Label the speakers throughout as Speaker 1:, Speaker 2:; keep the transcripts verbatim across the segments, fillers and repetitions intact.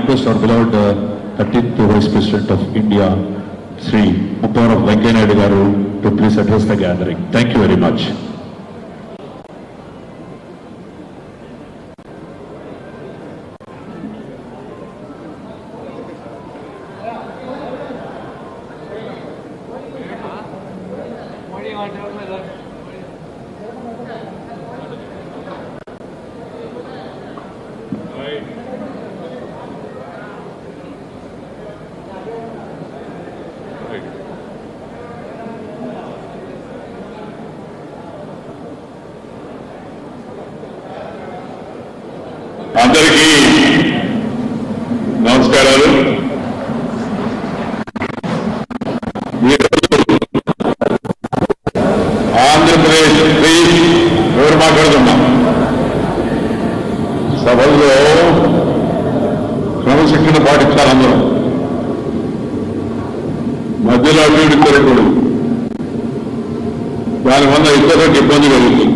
Speaker 1: request our beloved uh, thirteenth Vice President of India, Sri Muppavanap Venkaiah Naidu Garu, to please address the gathering. Thank you very much.
Speaker 2: అందరికీ నమస్కారాలు. ఆంధ్రప్రదేశ్ ఎవరు మాట్లాడుతున్నాం సభల్లో క్రమశిక్షణ పాటించాలి. అందరం మధ్యలో అభివృద్ధి జరగకూడదు. దానివల్ల ఇతరులకు ఇబ్బంది కలుగుతుంది.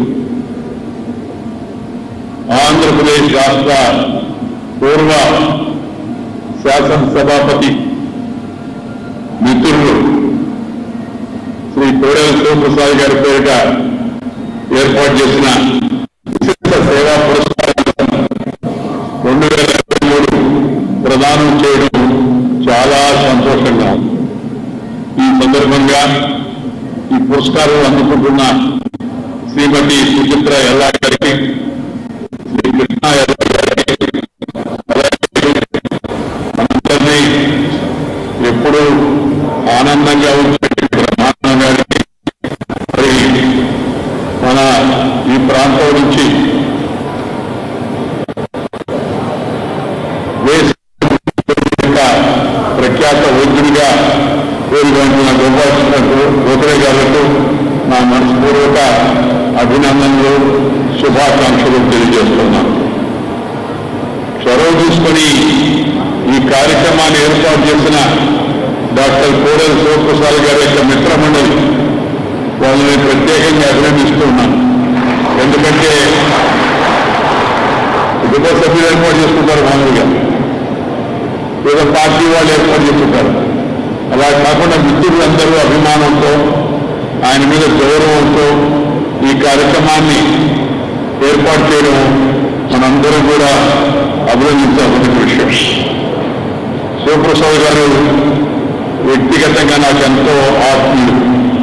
Speaker 2: ఆంధ్రప్రదేశ్ రాష్ట్ర పూర్వ శాసనసభాపతి మిత్రులు శ్రీ కోడెల శివప్రసాద్ గారి పేరిట ఏర్పాటు చేసిన విశిష్ట సేవా పురస్కారం రెండు వేల ఇరవై మూడు ప్రదానం చేయడం చాలా సంతోషంగా ఉంది. ఈ సందర్భంగా ఈ పురస్కారం అందుకుంటున్న శ్రీమతి సుచిత్ర ఎల్లా గారికి, శ్రీ కృష్ణ ఎల్లా గారికి, అందరినీ ఎప్పుడూ ఆనందంగా ఉంచే బ్రహ్మాండం గారికి, మరి మన ఈ ప్రాంతం నుంచి ప్రఖ్యాత వైద్యుడిగా పేరుగొంటున్న గోపాలకృష్ణ గోఖలే గారికి నా మనస్పూర్వక అభినందనలు, శుభాకాంక్షలు తెలియజేస్తున్నాను. చొరవ తీసుకొని ఈ కార్యక్రమాన్ని ఏర్పాటు చేసిన డాక్టర్ కోడెల శివప్రసాద్ గారి యొక్క మిత్రమండలి వాళ్ళని ప్రత్యేకంగా అభినందిస్తున్నాను. ఎందుకంటే కుటుంబ సభ్యులు ఏర్పాటు చేసుకుంటారు, మామూలుగా ఏదో పార్టీ వాళ్ళు ఏర్పాటు చేసుకుంటారు. అలా కాకుండా మిత్రులందరూ అభిమానంతో, ఆయన మీద గౌరవంతో ఈ కార్యక్రమాన్ని ఏర్పాటు చేయడం మనందరూ కూడా అభినందించాల్సిన విషయం. శివప్రసాద్ గారు వ్యక్తిగతంగా నాకు ఎంతో ఆత్మీయులు,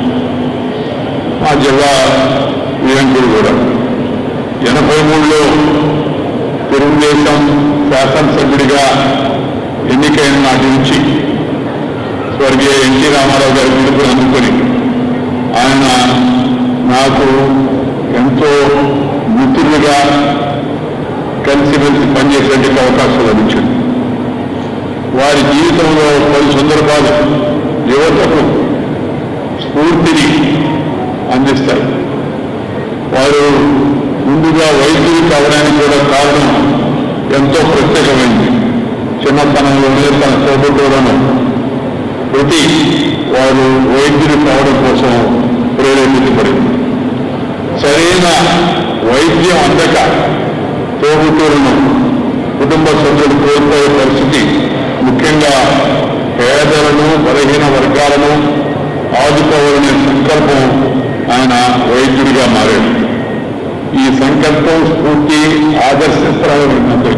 Speaker 2: మా జిల్లా వియంకుడు కూడా. ఎనభై మూడులో తెలుగుదేశం శాసనసభ్యుడిగా ఎన్నికైన నాటి నుంచి స్వర్గీయ ఎన్టీ రామారావు గారి పిలుపుని అందుకొని ఆయన నాకు ఎంతో మిత్రులుగా కలిసిమెలిసి పనిచేసేందుకు అవకాశం లభించింది. వారి జీవితంలో పలు సందర్భాలు యువతకు స్ఫూర్తిని అందిస్తాయి. వారు ముందుగా వైద్యులు కావడానికి కూడా కారణం ఎంతో ప్రత్యేకమైంది. చిన్నతనంలోనే తన తోబుట్టులను ప్రతి వారు వైద్యులు కావడం కోసం ప్రేరేపించబడింది. సరైన వైద్యం అందక తోబుట్టులను కుటుంబ సభ్యులు కోల్పోయే పరిస్థితి, ముఖ్యంగా పేదలను, బలహీన వర్గాలను ఆదుకోవాలనే సంకల్పం ఆయన వైద్యుడిగా మారాడు. ఈ సంకల్పం స్ఫూర్తి ఆదర్శప్రాయమైనది.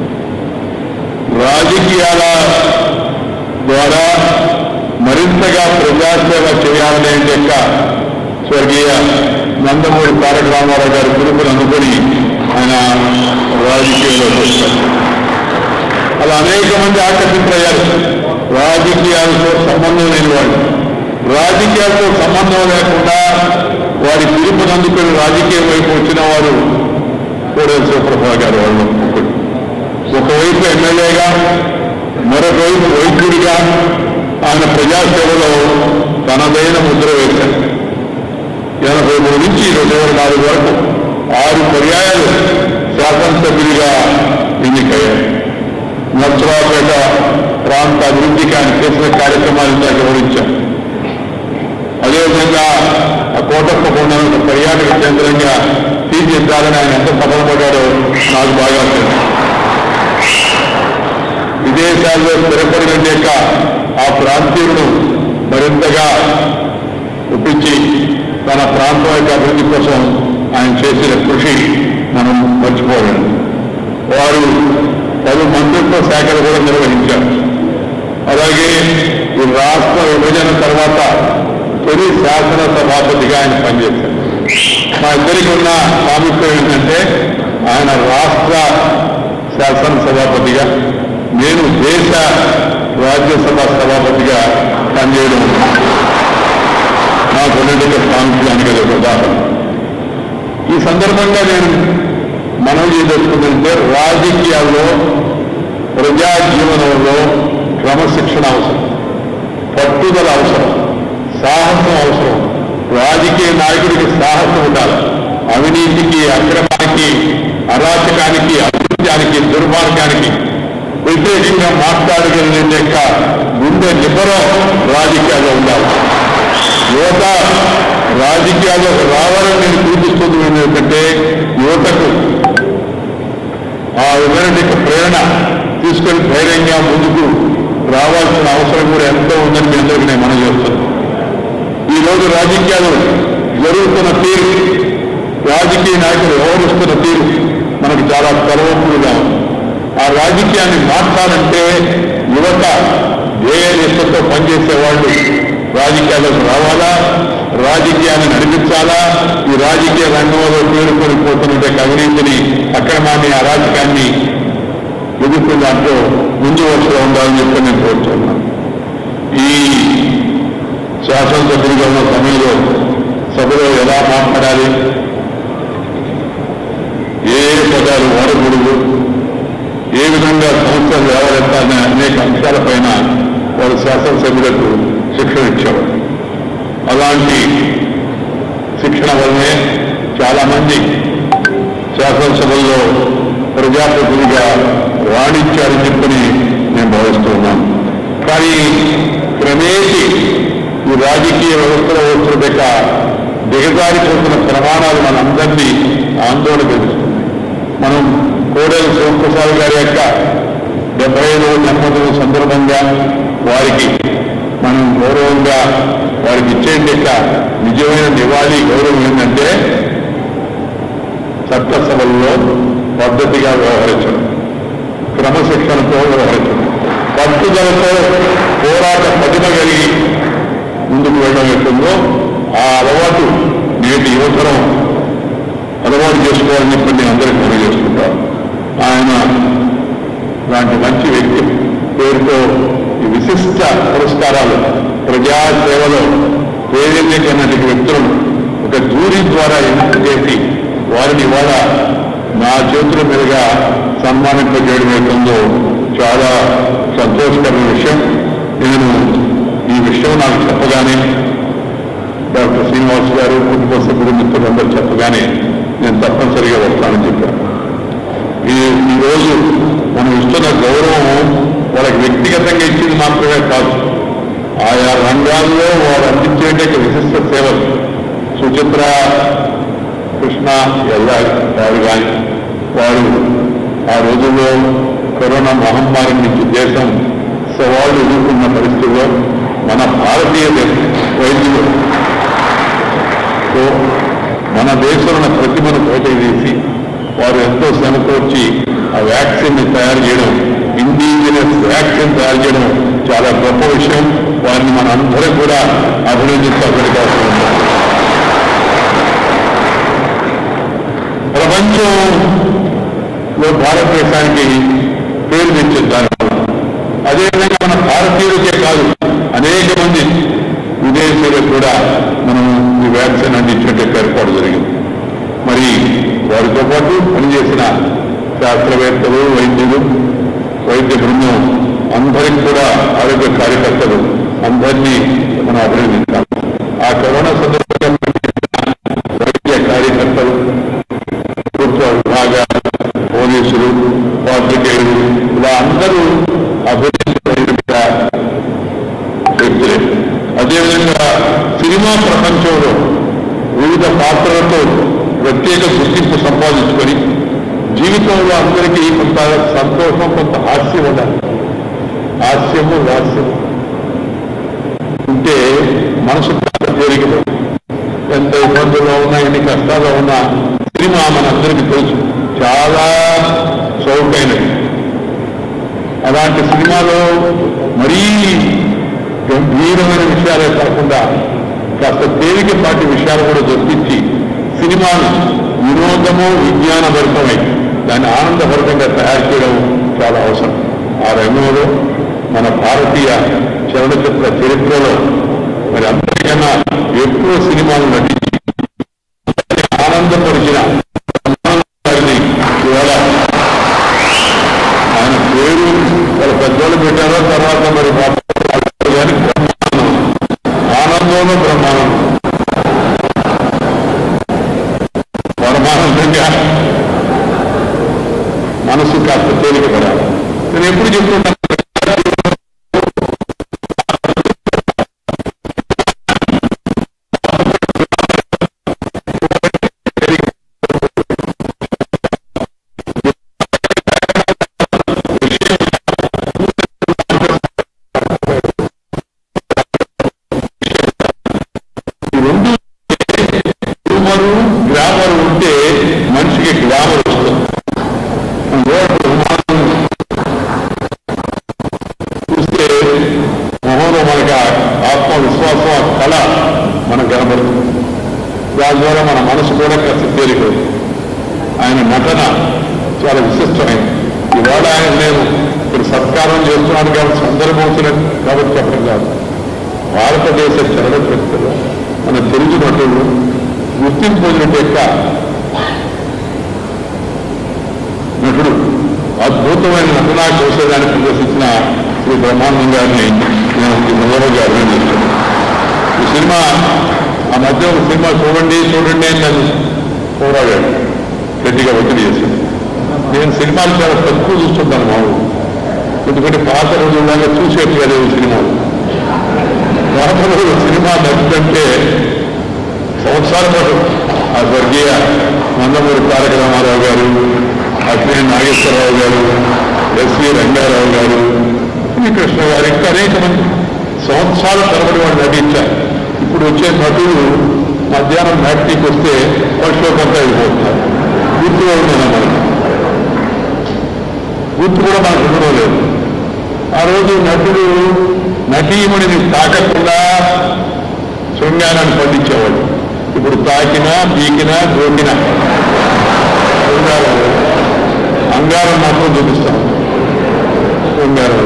Speaker 2: రాజకీయాల ద్వారా మరింతగా ప్రజాసేవ చేయాలనే యొక్క స్వర్గీయ నందమూరి తారక రామారావు గారి పిలుపుని అనుకుని ఆయన రాజకీయాల్లోకి వచ్చారు. అలా అనేక మంది ఆకర్షితులయ్యారు. రాజకీయాలతో సంబంధం లేని వాళ్ళు, రాజకీయాలతో సంబంధం లేకుండా వారి పిలుపుని అందుకుని రాజకీయం వైపు వచ్చిన వారు కోడెల శివప్రసాద్ గారు. వాళ్ళు ఒకవైపు ఎమ్మెల్యేగా, మరొక వైపు వైద్యుడిగా ఆయన ప్రజాసేవలో తనదైన ముద్ర వేశారు. ఎనభై మూడు నుంచి రెండు వేల నాలుగు వరకు ఆరు పర్యాయాలు శాసనసభ్యుడిగా ఎన్నికయ్యారు. నర్సరావుపేట ప్రాంత అభివృద్ధికి ఆయన చేసిన కార్యక్రమాలు వివరించారు. అదేవిధంగా ఆ కోటప్ప కొండను పర్యాటక కేంద్రంగా తీర్చిదిద్దాలని ఆయన ఎంత సఫలపడ్డారో నాకు బాగా తెలుసు. విదేశాల్లో స్థిరపడిన యొక్క ఆ ప్రాంతీయులను మరింతగా ఒప్పించి తన ప్రాంతం యొక్క అభివృద్ధి కోసం ఆయన చేసిన కృషి మనం మర్చిపోలేము. వారు పలు మంత్రిత్వ శాఖలు కూడా నిర్వహించారు. అలాగే ఈ రాష్ట్ర విభజన తర్వాత తొలి శాసనసభాపతిగా ఆయన పనిచేశారు. మా ఇద్దరికి ఉన్న సామీప్యం ఏంటంటే ఆయన రాష్ట్ర శాసనసభాపతిగా, నేను దేశ రాజ్యసభ సభాపతిగా పనిచేయడం నాకు ఉన్నటువంటి సామీప్యానికి ఒక ఉదాహరణ. ఈ సందర్భంగా నేను మనవి చేయదలుచుకుంటే రాజకీయాల్లో, ప్రజా జీవనంలో క్రమశిక్షణ అవసరం, పట్టుదల అవసరం, సాహసం అవసరం. రాజకీయ నాయకుడికి సాహసం ఉండాలి. అవినీతికి, అక్రమానికి, అరాచకానికి, అకృత్యానికి, దుర్మార్గానికి వ్యతిరేకంగా మాట్లాడగలిగే యొక్క గుండె నిబ్బరం రాజకీయాల్లో ఉండాలి. యువత రాజకీయాల్లోకి రావాలని నేను చూపిస్తుంది ఏంటంటే యువతకు ఆ విధమైన ప్రేరణ తీసుకొని ధైర్యంగా ముందుకు రావాల్సిన అవసరం కూడా ఎంతో ఉందని మీ అందరికీ నేను మనం చేస్తున్నాను. ఈరోజు రాజకీయాలు జరుగుతున్న తీరు, రాజకీయ నాయకులు వ్యవహరిస్తున్న తీరు మనకు చాలా తలవంపులుగా ఉంది. ఆ రాజకీయాన్ని మార్చాలంటే యువత ధ్యేయ నిష్టతో పనిచేసే వాళ్ళు రాజకీయాలకు రావాలా, రాజకీయాన్ని నడిపించాలా. ఈ రాజకీయ రంగంలో పేరుకొని పోతున్న అవినీతిని, అక్రమాన్ని, అరాచకాన్ని ఎదుర్కొన్న దాంట్లో ముందు వరుసలో ఉండాలని చెప్పి నేను కోరుతున్నాను. ఈ శాసనసభ్యులుగా ఉన్న సమయంలో సభలో ఎలా మాట్లాడాలి, ఏ పదాలు వాడకూడదు, ఏ విధంగా సంస్థలు వ్యవహరించాలనే అనేక అంశాలపైన వారు శాసనసభ్యులకు శిక్షణ ఇచ్చేవారు. అలాంటి శిక్షణ వల్లనే చాలా మంది శాసనసభల్లో ప్రజాప్రతినిధిగా రాణించారని చెప్పని నేను భావిస్తూ ఉన్నాను. కానీ క్రమేసి ఈ రాజకీయ వ్యవస్థలో వస్తున్న దిగజారిపోతున్న ప్రమాణాలు మనందరినీ ఆందోళన కలిగిస్తుంది. మనం కోడెల శివప్రసాద్ గారి యొక్క డెబ్బై ఐదవ జన్మదిన సందర్భంగా వారికి మనం గౌరవంగా వారికి ఇచ్చేటి యొక్క నిజమైన నివాళి గౌరవం ఏంటంటే చట్టసభల్లో పద్ధతిగా వ్యవహరించడం, క్రమశిక్షణతో వ్యవహరించడం, పట్టుదలతో పోరాట పటిమ కలిగి ముందుకు వెళ్ళడం ఎట్టుందో ఆ అలవాటు నేటి యువతరం అలవాటు చేసుకోవాలని చెప్పి నేను అందరికీ మనం చేసుకుంటాను. ఆయన లాంటి మంచి వ్యక్తి పేరుతో ఈ విశిష్ట పురస్కారాలు ప్రజాసేవలో ప్రేరేపించినటువంటి వ్యక్తులను ఒక జూరీ ద్వారా ఎంపిక చేసి వారిని ఇవాళ నా చేతుల మీదుగా సన్మానింపజేయడం అవుతుందో చాలా సంతోషకరమైన విషయం. నేను ఈ విషయం నాకు చెప్పగానే డాక్టర్ శ్రీనివాస్ గారు, కుటుంబ సభ్యులు, మిత్రులందరూ చెప్పగానే నేను తప్పనిసరిగా వస్తానని చెప్పాను. ఈ ఈరోజు మనం ఇస్తున్న గౌరవం వాళ్ళకి వ్యక్తిగతంగా ఇచ్చింది మాత్రమే కాదు, ఆయా రంగాల్లో వారు అందించే విశిష్ట సేవలు సుచిత్ర కృష్ణ ఎల్లారి వారు కానీ వారు ఆ రోజుల్లో కరోనా మహమ్మారి నుంచి దేశం సవాళ్లు ఎదుర్కొన్న పరిస్థితుల్లో మన భారతీయ వైద్యులు మన దేశంలో ప్రతిభను పోటీ చేసి వారు ఎంతో శ్రమకూర్చి ఆ వ్యాక్సిన్ తయారు చేయడం, ఇండిజినస్ వ్యాక్సిన్ తయారు చేయడం చాలా గొప్ప విషయం. వారిని మనందరం కూడా అభినందించాల్సిన అవసరం ఉంది. ప్రపంచంలో భారతదేశానికి పేరు తెచ్చింది. అదేవిధంగా మన భారతీయులకే కాదు, అనేక మంది విదేశీయులకు కూడా మనం ఈ వ్యాక్సిన్ అందించేందుకు ఏర్పాటు జరిగింది. మరి వారితో పాటు పనిచేసిన శాస్త్రవేత్తలు, వైద్యులు, వైద్య బృందం అందరికీ కూడా ఆరోగ్య కార్యకర్తలు అందరినీ మనం అభినందించాలి. ఆ కరోనా సందర్భంగా వైద్య కార్యకర్తలు, ప్రభుత్వ విభాగ పోలీసులు, పాత్రికేయులు ఇలా అందరూ అభినందించిన వ్యక్తులే. అదేవిధంగా సినిమా ప్రపంచంలో వివిధ పాత్రలతో ప్రత్యేక గుర్తింపు సంపాదించుకొని జీవితంలో అందరికీ కొంత సంతోషం, కొంత హాస్యం ఉండాలి. హాస్యము లాస్యము ఉంటే మనసు జరిగింది. ఎంత ఇబ్బందుల్లో ఉన్నా, ఎన్ని కష్టాల్లో ఉన్నా సినిమా మనందరికీ తెలుసు చాలా చౌకైనది. అలాంటి సినిమాలో మరీ గంభీరమైన విషయాలే కాకుండా కాస్త తేలికపాటి విషయాలు కూడా దొరికించి సినిమాను వినోదము విజ్ఞానభరితమై దాన్ని ఆనందభరితంగా తయారు చేయడం చాలా అవసరం. ఆ రంగంలో మన భారతీయ చలనచిత్ర చరిత్రలో మరి అందరికన్నా ఎక్కువ సినిమాలు నటించి ఆనందపరిచిన ఇవాళ ఆయన పేరు వాళ్ళ పెద్దోళ్ళు పెట్టారో తర్వాత మరి ఆనందంలో బ్రహ్మానందం పరమానందంగా మనసు కాస్త తేలికపడాలి. నేను ఎప్పుడు చెప్తున్నాను, గ్రామర్ ఉంటే మనిషికి గ్రామర్ వస్తుంది. చూస్తే మొహంలో మనకి ఆత్మవిశ్వాసం ఆ కళ మనకు కనబడుతుంది. దాని ద్వారా మన మనసు కూడా కాస్త తేలికవుతుంది. ఆయన నటన చాలా విశిష్టమైంది. ఇవాళ ఆయన నేను ఇప్పుడు సత్కారం చేస్తున్నాను కాబట్టి సందర్భం కాబట్టి చెప్పడం కాదు. భారతదేశ చలనచిత్రంలో మన తెలుగు నటులు గుర్తింపు పొందిన యొక్క నటుడు అద్భుతమైన నటనా కౌశల్యాన్ని ప్రదర్శించిన శ్రీ బ్రహ్మానందం గారిని నేను మొదలుగా అభినందిస్తున్నాను. ఈ సినిమా ఆ మధ్య ఒక సినిమా చూడండి చూడండి అని నన్ను పోరాడాడు, గట్టిగా ఒత్తిడి చేశాను. నేను సినిమాలు చాలా తక్కువ చూస్తుంటాను మా ఊరు, ఎందుకంటే పాత రోజుల్లాగా చూసేట్టుగా లేవు సినిమాలు. పాత రోజులు సినిమా నచ్చిందంటే సంవత్సరాల పాటు ఆ స్వర్గీయ నందమూరి తారక రామారావు గారు, అక్కినేని నాగేశ్వరరావు గారు, ఎస్వి రంగారావు గారు, శ్రీకృష్ణ గారు, ఇంకా అనేక మంది సంవత్సరాల తరబడి వాళ్ళు నటించారు. ఇప్పుడు వచ్చే నటులు మధ్యాహ్నం మ్యాట్నీకి వస్తే ఫస్ట్ షో కొంత అయిపోతున్నారు. గుర్తుగా ఉండేనా మనకి, గుర్తు కూడా మనకు ఉండడం లేదు. ఆ రోజు నటుడు నటీమణిని తాకకుండా శృంగారాన్ని పండించేవాడు. ఇప్పుడు తాకినా బీకినా గోకినా శృంగారం అంగారం మాత్రం చూపిస్తాం శృంగారం.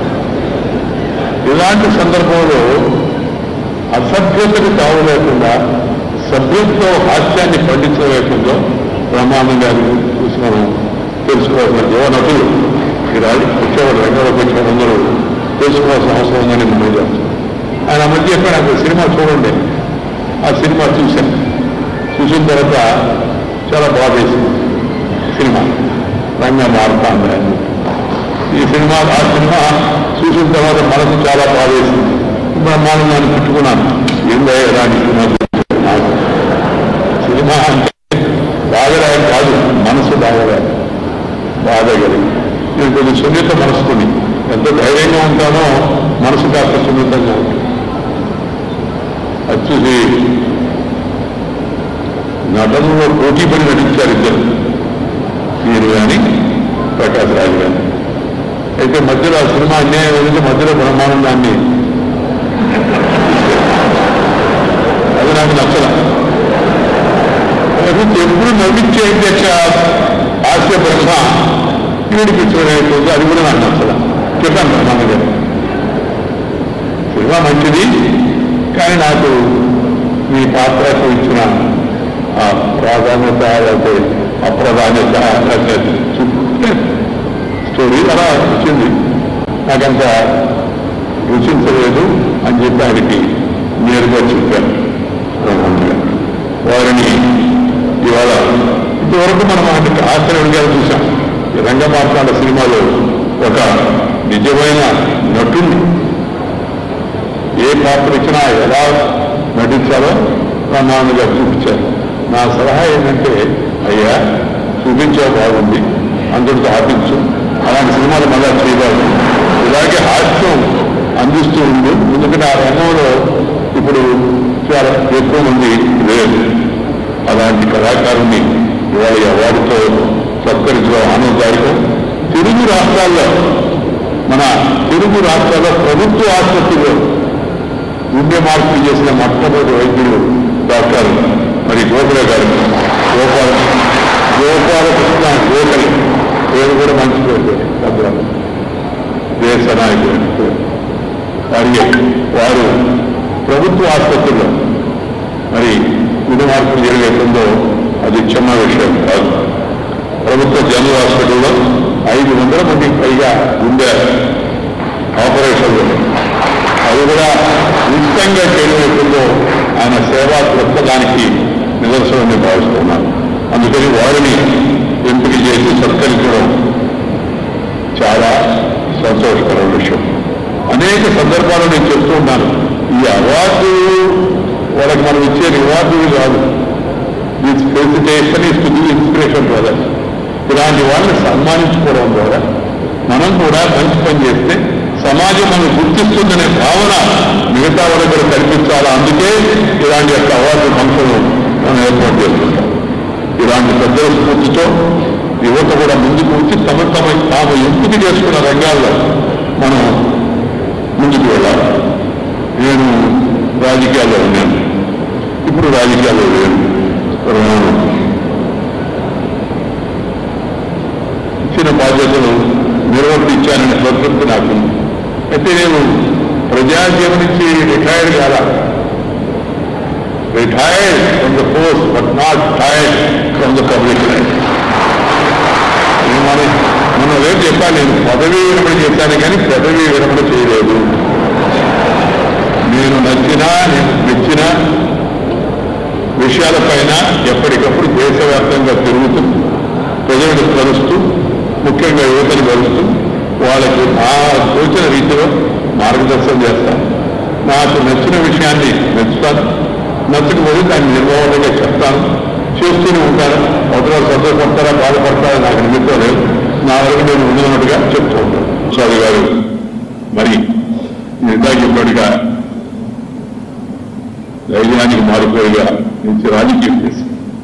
Speaker 2: ఇలాంటి సందర్భంలో అసభ్యతకు తావు లేకుండా సభ్యతతో హాస్యాన్ని పండించలేకుండా బ్రహ్మానందం గారిని చూసి మనం తెలుసుకోవాల్సిన యువ నటులు ఈ రాజు వచ్చేవాడు రంగంలోకి వచ్చేవాడు అందరూ తెలుసుకోవాల్సిన అవసరం ఉందని మనం చేస్తాం. ఆయన మధ్య ఎక్కడ నాకు సినిమా చూడండి, ఆ సినిమా చూశాను. చూసిన తర్వాత చాలా బాగా వేసింది సినిమా, రంగా మారుతాంది. ఈ సినిమా ఆ సినిమా చూసిన తర్వాత మనసు చాలా బాగా వేసింది. బ్రహ్మానందాన్ని పెట్టుకున్నాను, ఏందో ఎలాంటి సినిమా నాకు సినిమా అంటే బాగరాయి కాదు, మనసు బాగరాయి బాధగలిగి. నేను కొంచెం సున్నిత మనసుకుని ఎంత ధైర్యంగా ఉంటానో మనసు కాస్త సున్నితంగా ఉంటుంది. అది చూసి నటనలో పోటీ పడి నటించారు ఇద్దరు, వీరు కానీ ప్రకాశ్ రాజు కానీ. అయితే మధ్యలో ఆ సినిమా అన్యాయం ఏదంటే మధ్యలో బ్రహ్మానందాన్ని అది నాకు నచ్చల. ఎప్పుడు నవ్వించే అధ్యక్ష హాస్య బ్రహ్మ ఏడిపించడం అది కూడా నాకు నచ్చల. చెప్పాను బ్రహ్మానంద గారు సినిమా మంచిది, కానీ నాకు మీ పాత్రకు ఇచ్చిన ఆ ప్రాధాన్యత లేకపోతే అప్రాధాన్యత స్టోరీ అలా వచ్చింది, నాకంత రుచించలేదు అని చెప్పి ఆయనకి నేరుగా చెప్పాను. వారిని ఇవాళ ఇంతవరకు మనం ఆయనకి ఆశ్చర్యంగా చూసాం. ఈ రంగమార్తాండ సినిమాలో ఒక నిజమైన నటుడిని ఏ పాత్ర ఇచ్చినా ఎలా నటించాలో బ్రహ్మానంద గారు చూపించారు. నా సలహా ఏంటంటే, అయ్యా చూపించే బాగుంది, అందరితో ఆపించు, అలాంటి సినిమాలు మళ్ళా చేయగలరు. అలాగే హాస్యం అందిస్తూ ఉంది. ఎందుకంటే ఆ రంగంలో ఇప్పుడు చాలా ఎక్కువ మంది లేదు. అలాంటి కళాకారుని ఇవాళ అవార్డుతో సత్కరించడం ఆనందదాయకం. తెలుగు రాష్ట్రాల్లో మన తెలుగు రాష్ట్రాల్లో ప్రభుత్వ ఆసుపత్రిలో గుండె మార్పులు చేసిన మొట్టమొదటి వైద్యుడు డాక్టర్ మరి గోఖలే గారు. గోపాల గోపాలకృష్ణ గోఖలే పేరు కూడా మంచి పేరు, దేశ నాయకుడు. వారి వారు ప్రభుత్వ ఆసుపత్రిలో మరి గుండె మార్పులు జరిగేస్తుందో అది చిన్న విషయం కాదు. ప్రభుత్వ జనరల్ హాస్పిటల్లో ఐదు వందల మందికి పైగా గుండె ఆపరేషన్లు, అది కూడా ఉచితంగా చేయడంలో ఆయన సేవా దృక్పథానికి నిదర్శనమని భావిస్తున్నాను. అందుకని వారిని ఎంపిక చేసి సత్కరించడం చాలా సంతోషకరమైన విషయం. అనేక సందర్భాలు నేను చెప్తూ ఉన్నాను, ఈ అవార్డు వాళ్ళకి మనం ఇచ్చే రివార్డు కాదు. This facilitation is to the inspiration for others. ఇలాంటి వాళ్ళని సన్మానించుకోవడం ద్వారా మనం కూడా మంచి పని చేస్తే సమాజం మనం గుర్తిస్తుందనే భావన మిగతా వాళ్ళ కూడా కల్పించాలా. అందుకే ఇలాంటి యొక్క అవార్డు ఫంక్షన్లు మనం ఏర్పాటు చేస్తుంటాం. ఇలాంటి పెద్దల స్ఫూర్తితో యువత కూడా ముందుకు వచ్చి తమ తమ తాము ఎంపిక చేసుకున్న రంగాల్లో మనం ముందుకు వెళ్ళాలి. నేను రాజకీయాల్లో ఉన్నాను, ఇప్పుడు రాజకీయాల్లో లేను. ఇచ్చిన బాధ్యతలు నిర్వర్తించాననే సంతృప్తి నాకు. అయితే నేను ప్రజాజీవనం నుంచి రిటైర్డ్ కాదా, retired from the post but not tired from the public life. నేను మన మొన్న రేపు చెప్పాను, నేను పదవీ విరమణ చేశాను కానీ పదవీ విరమణ చేయలేదు. నేను నచ్చినా నేను మెచ్చిన విషయాలపైన ఎప్పటికప్పుడు దేశవ్యాప్తంగా తిరుగుతూ ప్రజలను కలుస్తూ ముఖ్యంగా యువతను కలుస్తూ వాళ్ళకి ఆ సూచన రీతిలో మార్గదర్శనం చేస్తాను. నాకు నచ్చిన విషయాన్ని మెచ్చుతాను, నచ్చకపోతే దాన్ని నిర్మూలంగా చెప్తాను, చేస్తూనే ఉంటాను. అవతల సంతోషపడతారా బాధపడతారా నాకు నిమిత్తం లేదు. నా వరకు నేను ఉన్నట్టుగా చెప్తూ ఉంటాను. సారి గారు మరి ఇందాక చెప్పినట్టుగా ధైర్యానికి మారిపోయిగా నుంచి రాజకీయం చేసి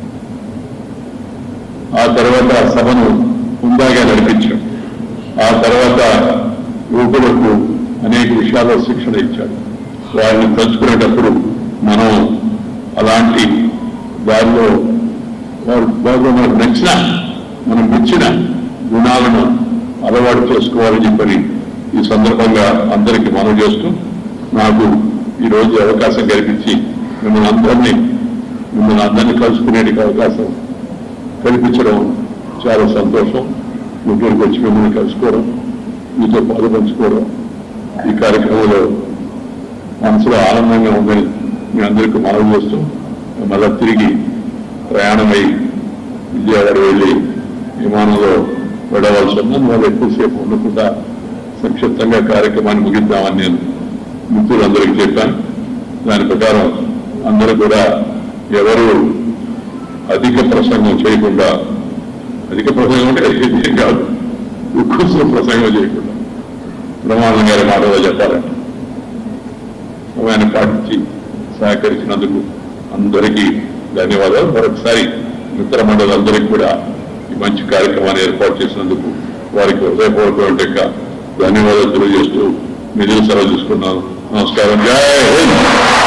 Speaker 2: ఆ తర్వాత సభను ఉందాగా నడిపించాం. ఆ తర్వాత యువకులకు అనేక విషయాల్లో శిక్షణ ఇచ్చాడు. వారిని తలుచుకునేటప్పుడు మనం అలాంటి దారిలో వారు వారిలో మనకు నచ్చిన మనం మెచ్చిన గుణాలను అలవాటు చేసుకోవాలని చెప్పని ఈ సందర్భంగా అందరికీ మనవి చేస్తూ నాకు ఈరోజు అవకాశం కల్పించి మిమ్మల్ని అందరినీ మిమ్మల్ని అందరినీ కలుసుకునేటికి అవకాశం కల్పించడం చాలా సంతోషం. గుంటూరుకు వచ్చి మిమ్మల్ని కలుసుకోవడం, మీతో పాలు పంచుకోవడం ఈ కార్యక్రమంలో మనసులో ఆనందంగా ఉందని మీ అందరికీ మనవి చేస్తూ మళ్ళా తిరిగి ప్రయాణమై విజయవాడ వెళ్ళి విమానంలో వెళ్ళవలసి ఉందని వాళ్ళు ఎక్కువసేపు ఉండకుండా సంక్షిప్తంగా కార్యక్రమాన్ని ముగిద్దామని నేను మిత్రులందరికీ చెప్పాను. దాని ప్రకారం అందరూ కూడా ఎవరు అధిక ప్రసంగం చేయకుండా, అధిక ప్రసంగం అంటే ఏం కాదు, ఎక్కువ ప్రసంగం చేయకుండా బ్రహ్మానంద గారి మాటలో చెప్పాలంటే సమయాన్ని పాటించి సహకరించినందుకు అందరికీ ధన్యవాదాలు. మరొకసారి మిత్ర మండలందరికీ కూడా ఈ మంచి కార్యక్రమాన్ని ఏర్పాటు చేసినందుకు వారికి హృదయపూర్వక ధన్యవాదాలు తెలియజేస్తూ నిధులు సెలవు తీసుకున్నాను. నమస్కారం. జై హింద్.